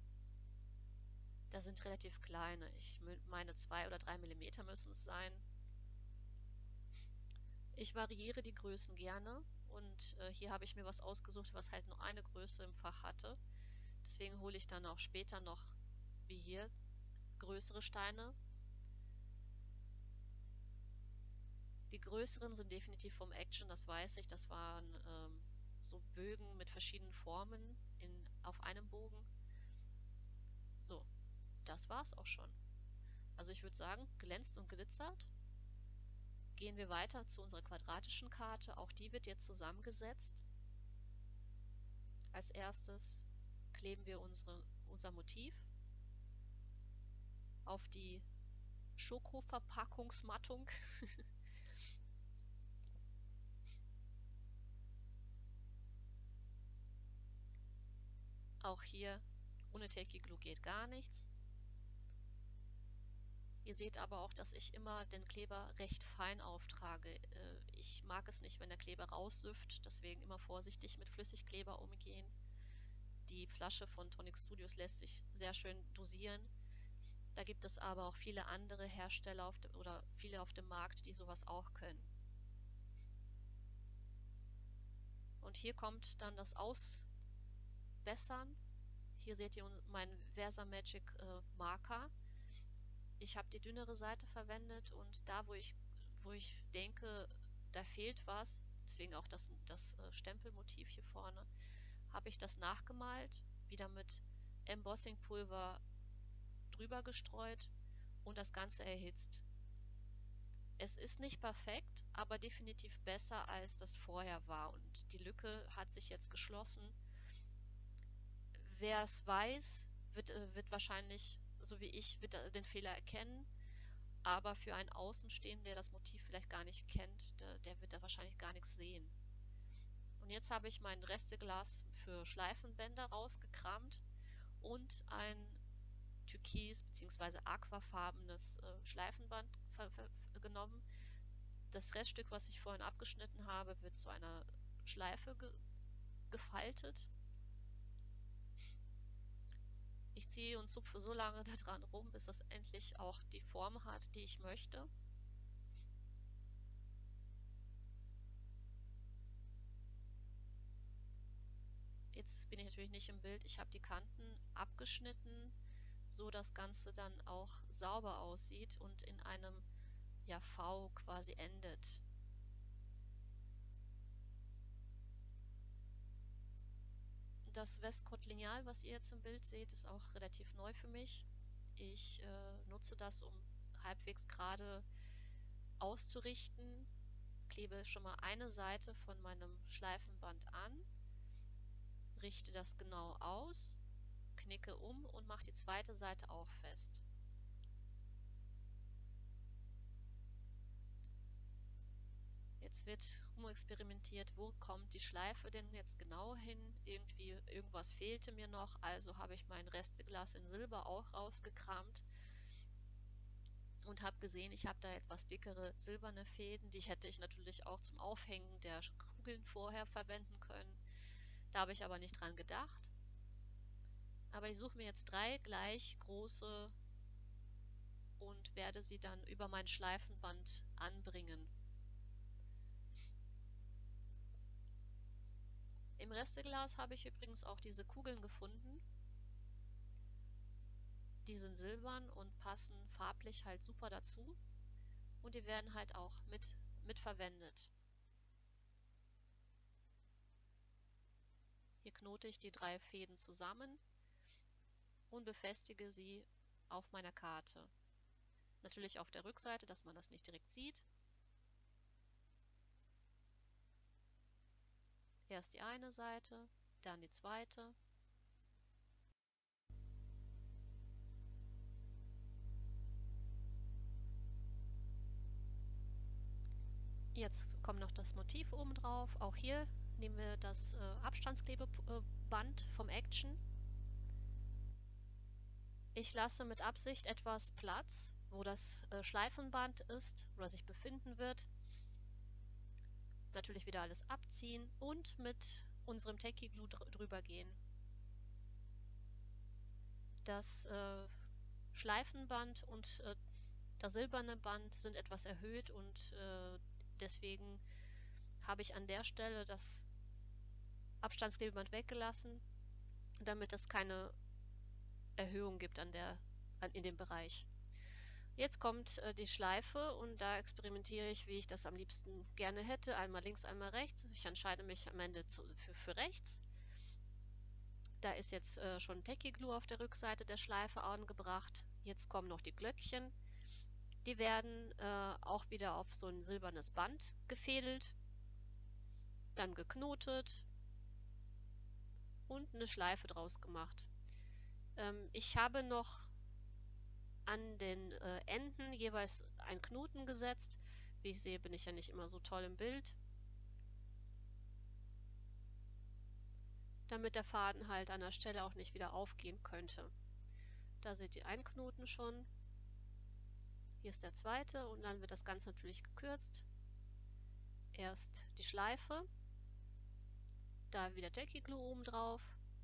Da sind relativ kleine. Ich meine 2 oder 3 mm müssen es sein. Ich variiere die Größen gerne und hier habe ich mir was ausgesucht, was halt nur eine Größe im Fach hatte. Deswegen hole ich dann auch später noch, wie hier, größere Steine. Die größeren sind definitiv vom Action, das weiß ich. Das waren so Bögen mit verschiedenen Formen auf einem Bogen. So, das war's auch schon. Also ich würde sagen, glänzt und glitzert. Gehen wir weiter zu unserer quadratischen Karte. Auch die wird jetzt zusammengesetzt. Als erstes kleben wir unser Motiv auf die Schokoverpackungsmattung. Auch hier ohne Teki Glue geht gar nichts. Ihr seht aber auch, dass ich immer den Kleber recht fein auftrage. Ich mag es nicht, wenn der Kleber raussüfft, deswegen immer vorsichtig mit Flüssigkleber umgehen. Die Flasche von Tonic Studios lässt sich sehr schön dosieren. Da gibt es aber auch viele andere Hersteller oder viele auf dem Markt, die sowas auch können. Und hier kommt dann das Ausbessern. Hier seht ihr meinen Versamagic Marker. Ich habe die dünnere Seite verwendet und da, wo ich denke, da fehlt was, deswegen auch das Stempelmotiv hier vorne, habe ich das nachgemalt, wieder mit Embossingpulver drüber gestreut und das Ganze erhitzt. Es ist nicht perfekt, aber definitiv besser, als das vorher war und die Lücke hat sich jetzt geschlossen. Wer es weiß, wird wahrscheinlich, so wie ich, wird den Fehler erkennen, aber für einen Außenstehenden, der das Motiv vielleicht gar nicht kennt, der wird da wahrscheinlich gar nichts sehen. Und jetzt habe ich mein Resteglas für Schleifenbänder rausgekramt und ein türkis- bzw. aquafarbenes Schleifenband genommen. Das Reststück, was ich vorhin abgeschnitten habe, wird zu einer Schleife gefaltet. Ich ziehe und zupfe so lange daran rum, bis das endlich auch die Form hat, die ich möchte. Jetzt bin ich natürlich nicht im Bild. Ich habe die Kanten abgeschnitten, so das Ganze dann auch sauber aussieht und in einem V quasi endet. Das Westcott Lineal, was ihr jetzt im Bild seht, ist auch relativ neu für mich. Ich nutze das, um halbwegs gerade auszurichten. Klebe schon mal eine Seite von meinem Schleifenband an, richte das genau aus, knicke um und mache die zweite Seite auch fest. Jetzt wird rumexperimentiert, wo kommt die Schleife denn jetzt genau hin? Irgendwas fehlte mir noch, also habe ich mein Resteglas in Silber auch rausgekramt und habe gesehen, ich habe da etwas dickere silberne Fäden, die hätte ich natürlich auch zum Aufhängen der Kugeln vorher verwenden können. Da habe ich aber nicht dran gedacht. Aber ich suche mir jetzt 3 gleich große und werde sie dann über mein Schleifenband anbringen. Im Resteglas habe ich übrigens auch diese Kugeln gefunden. Die sind silbern und passen farblich halt super dazu. Und die werden halt auch mit verwendet. Hier knote ich die 3 Fäden zusammen und befestige sie auf meiner Karte. Natürlich auf der Rückseite, dass man das nicht direkt sieht. Erst die eine Seite, dann die zweite. Jetzt kommt noch das Motiv oben drauf. Auch hier nehmen wir das Abstandsklebeband vom Action. Ich lasse mit Absicht etwas Platz, wo das Schleifenband ist oder sich befinden wird. Natürlich wieder alles abziehen und mit unserem Tacky Glue drüber gehen. Das Schleifenband und das silberne Band sind etwas erhöht und deswegen habe ich an der Stelle das Abstandsklebeband weggelassen, damit es keine Erhöhung gibt in dem Bereich. Jetzt kommt die Schleife und da experimentiere ich, wie ich das am liebsten gerne hätte. Einmal links, einmal rechts. Ich entscheide mich am Ende für rechts. Da ist jetzt schon Tacky Glue auf der Rückseite der Schleife angebracht. Jetzt kommen noch die Glöckchen. Die werden auch wieder auf so ein silbernes Band gefädelt, dann geknotet und eine Schleife draus gemacht. Ich habe noch an den Enden jeweils einen Knoten gesetzt. Wie ich sehe, bin ich ja nicht immer so toll im Bild. Damit der Faden halt an der Stelle auch nicht wieder aufgehen könnte. Da seht ihr einen Knoten schon. Hier ist der zweite und dann wird das Ganze natürlich gekürzt. Erst die Schleife, da wieder Jackie Glue oben drauf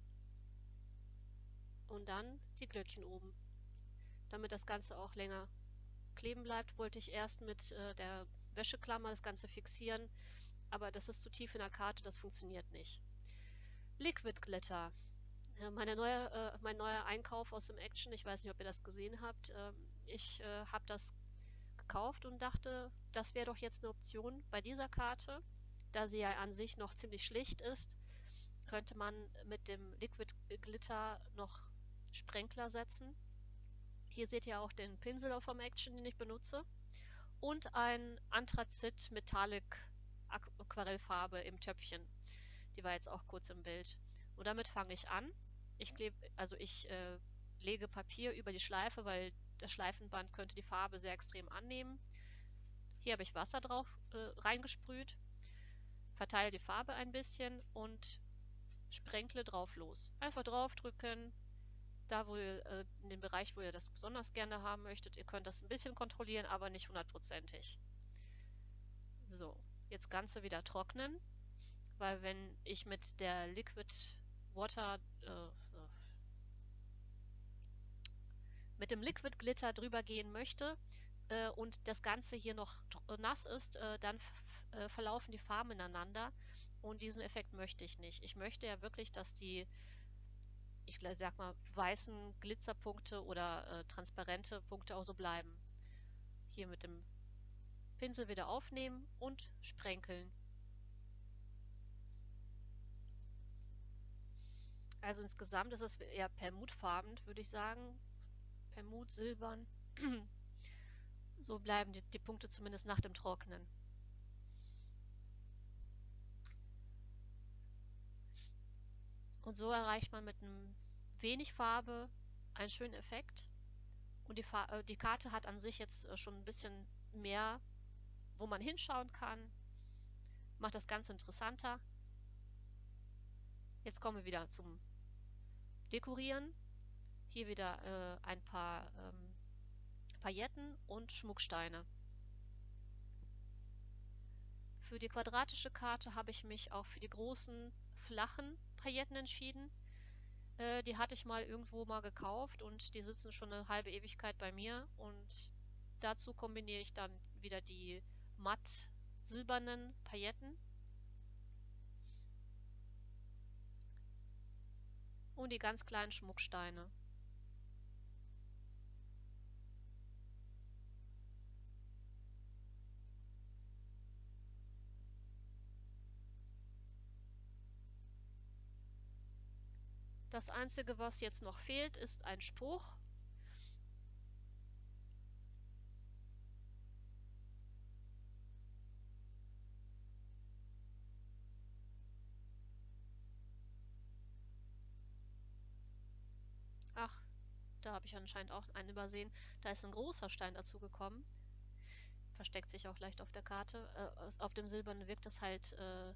und dann die Glöckchen oben. Damit das Ganze auch länger kleben bleibt, wollte ich erst mit der Wäscheklammer das Ganze fixieren, aber das ist zu tief in der Karte, das funktioniert nicht. Liquid Glitter. Mein neuer Einkauf aus dem Action, ich weiß nicht, ob ihr das gesehen habt. Ich habe das gekauft und dachte, das wäre doch jetzt eine Option bei dieser Karte. Da sie ja an sich noch ziemlich schlicht ist, könnte man mit dem Liquid Glitter noch Sprenkler setzen. Hier seht ihr auch den Pinsel vom Action, den ich benutze. Und ein Anthrazit Metallic Aquarellfarbe im Töpfchen. Die war jetzt auch kurz im Bild. Und damit fange ich an. Ich lege Papier über die Schleife, weil das Schleifenband könnte die Farbe sehr extrem annehmen. Hier habe ich Wasser drauf reingesprüht, verteile die Farbe ein bisschen und sprenkle drauf los. Einfach draufdrücken, da wo ihr, in dem Bereich, wo ihr das besonders gerne haben möchtet. Ihr könnt das ein bisschen kontrollieren, aber nicht hundertprozentig. So, jetzt Ganze wieder trocknen, weil wenn ich mit der Liquid Water mit dem Liquid Glitter drüber gehen möchte und das Ganze hier noch nass ist, dann verlaufen die Farben ineinander und diesen Effekt möchte ich nicht. Ich möchte ja wirklich, dass die, ich sag mal, weißen Glitzerpunkte oder transparente Punkte auch so bleiben. Hier mit dem Pinsel wieder aufnehmen und sprenkeln. Also insgesamt ist es eher perlmutfarben, würde ich sagen. Perlmut, silbern. So bleiben die Punkte zumindest nach dem Trocknen. Und so erreicht man mit einem wenig Farbe einen schönen Effekt. Und die Karte hat an sich jetzt schon ein bisschen mehr, wo man hinschauen kann. Macht das Ganze interessanter. Jetzt kommen wir wieder zum Dekorieren. Hier wieder ein paar Pailletten und Schmucksteine. Für die quadratische Karte habe ich mich auch für die großen, flachen Pailletten entschieden. Die hatte ich irgendwo mal gekauft und die sitzen schon eine halbe Ewigkeit bei mir. Und dazu kombiniere ich dann wieder die matt silbernen Pailletten und die ganz kleinen Schmucksteine. Das Einzige, was jetzt noch fehlt, ist ein Spruch. Ach, da habe ich anscheinend auch einen übersehen. Da ist ein großer Stein dazu gekommen. Versteckt sich auch leicht auf der Karte. Auf dem Silbernen wirkt es halt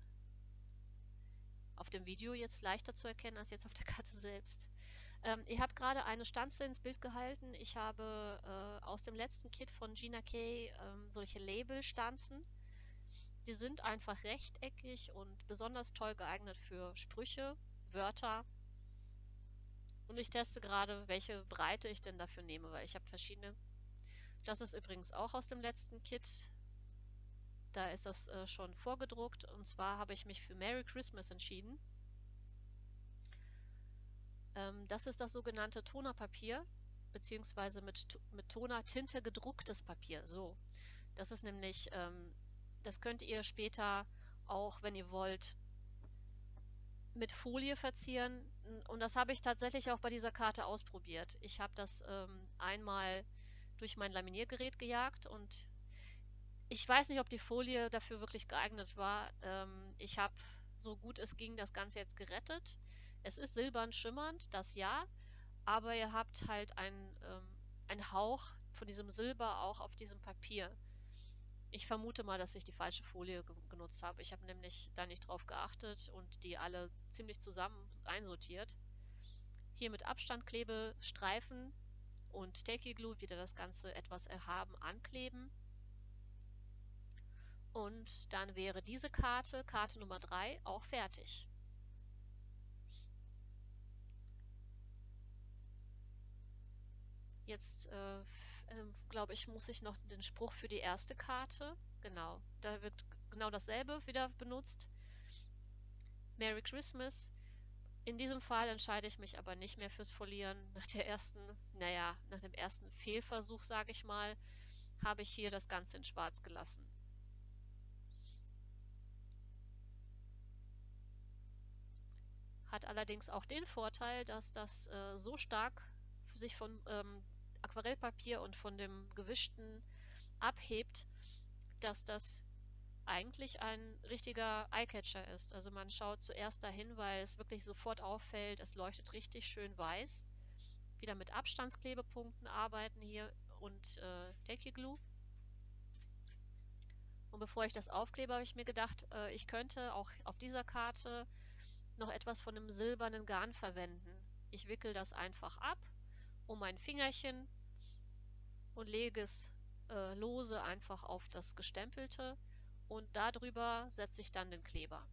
auf dem Video jetzt leichter zu erkennen als jetzt auf der Karte selbst. Ihr habt gerade eine Stanze ins Bild gehalten. Ich habe aus dem letzten Kit von Gina K solche Labelstanzen. Die sind einfach rechteckig und besonders toll geeignet für Sprüche, Wörter. Und ich teste gerade, welche Breite ich denn dafür nehme, weil ich habe verschiedene. Das ist übrigens auch aus dem letzten Kit. Da ist das schon vorgedruckt. Und zwar habe ich mich für Merry Christmas entschieden. Das ist das sogenannte Tonerpapier, beziehungsweise mit Tonertinte gedrucktes Papier. So, das ist nämlich, das könnt ihr später auch, wenn ihr wollt, mit Folie verzieren. Und das habe ich tatsächlich auch bei dieser Karte ausprobiert. Ich habe das einmal durch mein Laminiergerät gejagt und ich weiß nicht, ob die Folie dafür wirklich geeignet war. Ich habe, so gut es ging, das Ganze jetzt gerettet. Es ist silbern schimmernd, das ja, aber ihr habt halt einen Hauch von diesem Silber auch auf diesem Papier. Ich vermute mal, dass ich die falsche Folie genutzt habe. Ich habe nämlich da nicht drauf geachtet und die alle ziemlich zusammen einsortiert. Hier mit Abstandklebestreifen und Tacky Glue wieder das Ganze etwas erhaben ankleben. Und dann wäre diese Karte, Karte Nummer 3, auch fertig. Jetzt glaube ich, muss ich noch den Spruch für die erste Karte, genau, da wird genau dasselbe wieder benutzt. Merry Christmas. In diesem Fall entscheide ich mich aber nicht mehr fürs Folieren. Nach dem ersten Fehlversuch, sage ich mal, habe ich hier das Ganze in Schwarz gelassen. Hat allerdings auch den Vorteil, dass das so stark sich von Aquarellpapier und von dem Gewischten abhebt, dass das eigentlich ein richtiger Eyecatcher ist. Also man schaut zuerst dahin, weil es wirklich sofort auffällt, es leuchtet richtig schön weiß. Wieder mit Abstandsklebepunkten arbeiten hier und Tacky Glue. Und bevor ich das aufklebe, habe ich mir gedacht, ich könnte auch auf dieser Karte noch etwas von einem silbernen Garn verwenden. Ich wickel das einfach ab um mein Fingerchen und lege es lose einfach auf das Gestempelte und darüber setze ich dann den Kleber.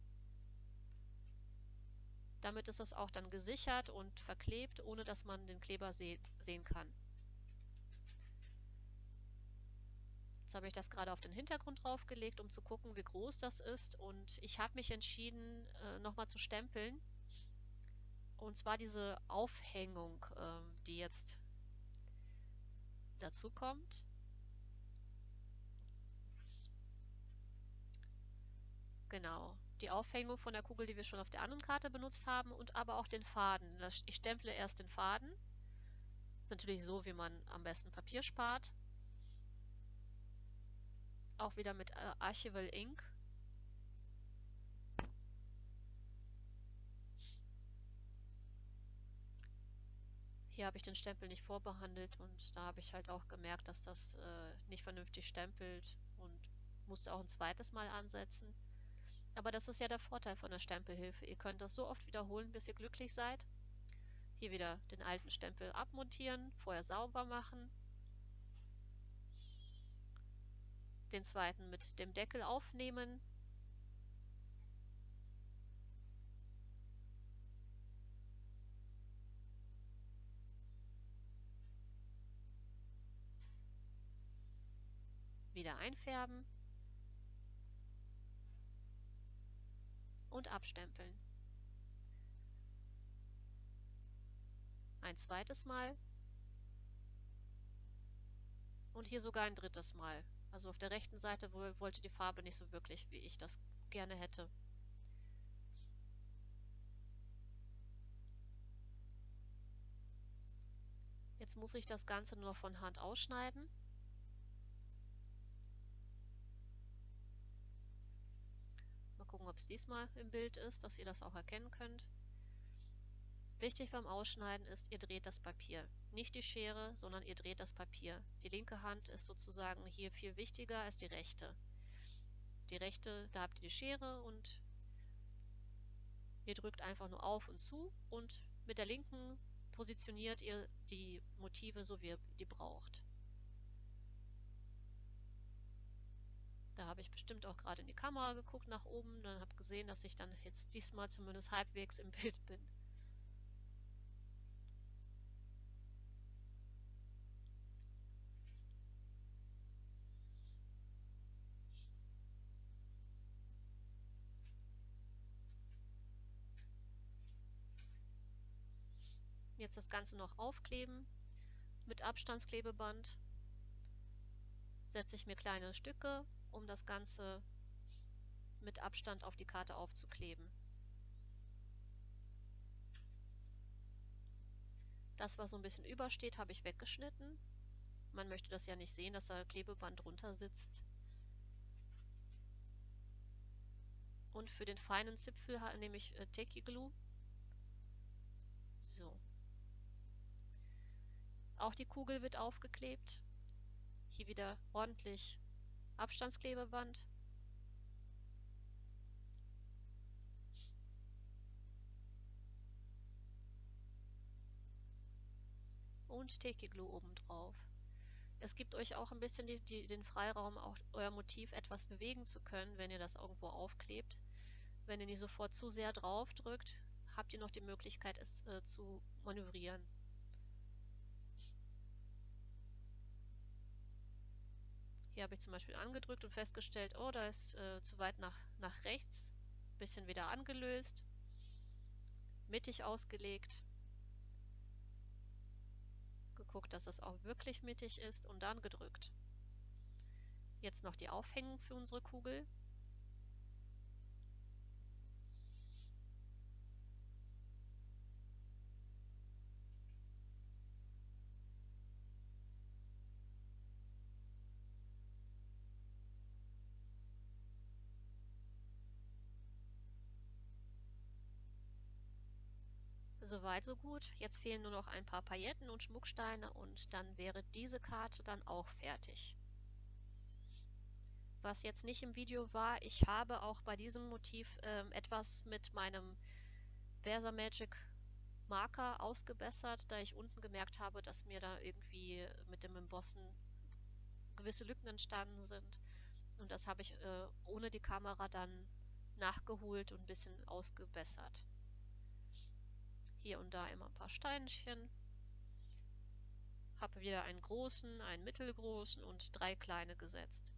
Damit ist es auch dann gesichert und verklebt, ohne dass man den Kleber sehen kann. Jetzt habe ich das gerade auf den Hintergrund draufgelegt, um zu gucken, wie groß das ist, und ich habe mich entschieden, nochmal zu stempeln. Und zwar diese Aufhängung, die jetzt dazu kommt. Genau, die Aufhängung von der Kugel, die wir schon auf der anderen Karte benutzt haben, und aber auch den Faden. Ich stemple erst den Faden. Das ist natürlich so, wie man am besten Papier spart. Auch wieder mit Archival Ink. Hier habe ich den Stempel nicht vorbehandelt und da habe ich halt auch gemerkt, dass das nicht vernünftig stempelt und musste auch ein zweites Mal ansetzen. Aber das ist ja der Vorteil von der Stempelhilfe. Ihr könnt das so oft wiederholen, bis ihr glücklich seid. Hier wieder den alten Stempel abmontieren, vorher sauber machen. Den zweiten mit dem Deckel aufnehmen. Wieder einfärben und abstempeln. Ein zweites Mal und hier sogar ein drittes Mal. Also auf der rechten Seite wollte die Farbe nicht so wirklich, wie ich das gerne hätte. Jetzt muss ich das Ganze nur noch von Hand ausschneiden. Mal gucken, ob es diesmal im Bild ist, dass ihr das auch erkennen könnt. Wichtig beim Ausschneiden ist, ihr dreht das Papier. Nicht die Schere, sondern ihr dreht das Papier. Die linke Hand ist sozusagen hier viel wichtiger als die rechte. Die rechte, da habt ihr die Schere und ihr drückt einfach nur auf und zu, und mit der linken positioniert ihr die Motive so, wie ihr die braucht. Da habe ich bestimmt auch gerade in die Kamera geguckt nach oben, dann habe gesehen, dass ich dann jetzt diesmal zumindest halbwegs im Bild bin. Jetzt das Ganze noch aufkleben mit Abstandsklebeband. Setze ich mir kleine Stücke, um das Ganze mit Abstand auf die Karte aufzukleben. Das, was so ein bisschen übersteht, habe ich weggeschnitten. Man möchte das ja nicht sehen, dass da Klebeband drunter sitzt. Und für den feinen Zipfel nehme ich Tacky Glue. So. Auch die Kugel wird aufgeklebt. Hier wieder ordentlich Abstandsklebeband. und Teki Glue oben drauf. Es gibt euch auch ein bisschen den Freiraum, auch euer Motiv etwas bewegen zu können, wenn ihr das irgendwo aufklebt. Wenn ihr nicht sofort zu sehr drauf drückt, habt ihr noch die Möglichkeit, es zu manövrieren. Hier habe ich zum Beispiel angedrückt und festgestellt, oh, da ist zu weit nach rechts. Bisschen wieder angelöst, mittig ausgelegt, geguckt, dass es auch wirklich mittig ist und dann gedrückt. Jetzt noch die Aufhängung für unsere Kugel. Soweit so gut. Jetzt fehlen nur noch ein paar Pailletten und Schmucksteine und dann wäre diese Karte dann auch fertig. Was jetzt nicht im Video war, ich habe auch bei diesem Motiv etwas mit meinem Versa-Magic Marker ausgebessert, da ich unten gemerkt habe, dass mir da irgendwie mit dem Embossen gewisse Lücken entstanden sind. Und das habe ich ohne die Kamera dann nachgeholt und ein bisschen ausgebessert. Hier und da immer ein paar Steinchen. Habe wieder einen großen, einen mittelgroßen und 3 kleine gesetzt.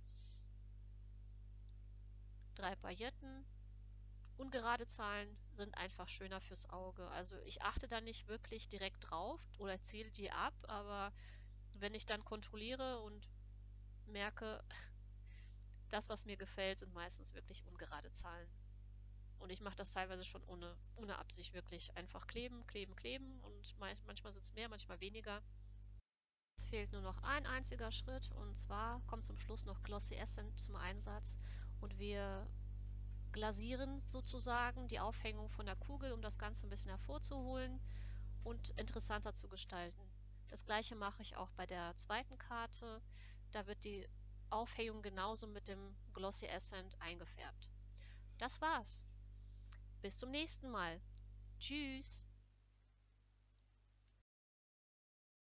3 Pailletten. Ungerade Zahlen sind einfach schöner fürs Auge. Also ich achte da nicht wirklich direkt drauf oder zähle die ab, aber wenn ich dann kontrolliere und merke, das, was mir gefällt, sind meistens wirklich ungerade Zahlen. Und ich mache das teilweise schon ohne Absicht, wirklich einfach kleben, kleben, kleben und manchmal sind es mehr, manchmal weniger. Es fehlt nur noch ein einziger Schritt und zwar kommt zum Schluss noch Glossy Essence zum Einsatz und wir glasieren sozusagen die Aufhängung von der Kugel, um das Ganze ein bisschen hervorzuholen und interessanter zu gestalten. Das gleiche mache ich auch bei der zweiten Karte. Da wird die Aufhängung genauso mit dem Glossy Essence eingefärbt. Das war's. Bis zum nächsten Mal. Tschüss.